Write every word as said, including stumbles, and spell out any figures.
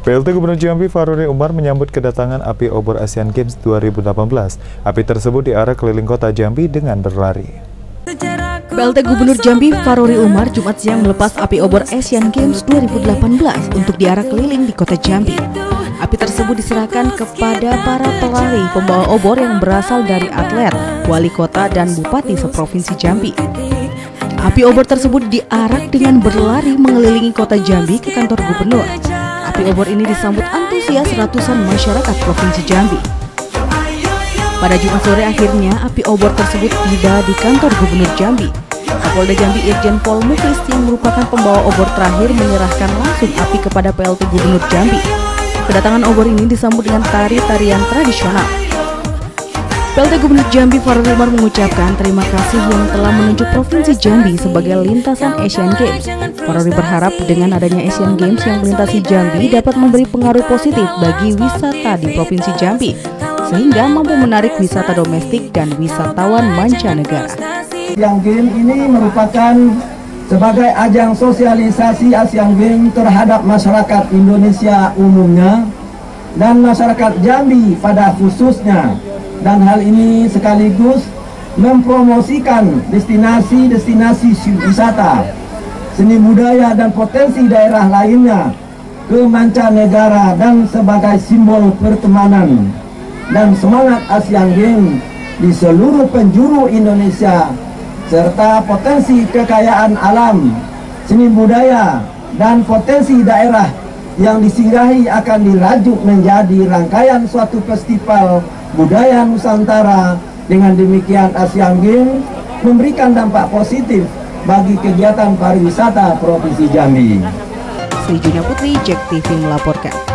P L T Gubernur Jambi Faruri Umar menyambut kedatangan api obor Asian Games dua ribu delapan belas. Api tersebut diarak keliling kota Jambi dengan berlari. P L T Gubernur Jambi Faruri Umar Jumat siang melepas api obor Asian Games dua ribu delapan belas untuk diarak keliling di kota Jambi. Api tersebut diserahkan kepada para pelari pembawa obor yang berasal dari atlet, wali kota, dan bupati seprovinsi Jambi. Api obor tersebut diarak dengan berlari mengelilingi kota Jambi ke kantor gubernur. Api obor ini disambut antusias ratusan masyarakat Provinsi Jambi. Pada Jumat sore akhirnya api obor tersebut tiba di kantor Gubernur Jambi. Kapolda Jambi Irjen Pol Muklis yang merupakan pembawa obor terakhir menyerahkan langsung api kepada P L T Gubernur Jambi. Kedatangan obor ini disambut dengan tari-tarian tradisional. P L T Gubernur Jambi Faruri Umar mengucapkan terima kasih yang telah menunjuk Provinsi Jambi sebagai lintasan Asian Games. Faruri berharap dengan adanya Asian Games yang melintasi Jambi dapat memberi pengaruh positif bagi wisata di Provinsi Jambi, sehingga mampu menarik wisata domestik dan wisatawan mancanegara. Asian Games ini merupakan sebagai ajang sosialisasi Asian Games terhadap masyarakat Indonesia umumnya dan masyarakat Jambi pada khususnya. Dan hal ini sekaligus mempromosikan destinasi-destinasi wisata, seni budaya dan potensi daerah lainnya ke mancanegara dan sebagai simbol pertemanan dan semangat Asian Games di seluruh penjuru Indonesia, serta potensi kekayaan alam, seni budaya, dan potensi daerah yang disinggahi akan dirajut menjadi rangkaian suatu festival budaya Nusantara. Dengan demikian Asian Games memberikan dampak positif bagi kegiatan pariwisata Provinsi Jambi. Sri Junia Putri, Jack T V melaporkan.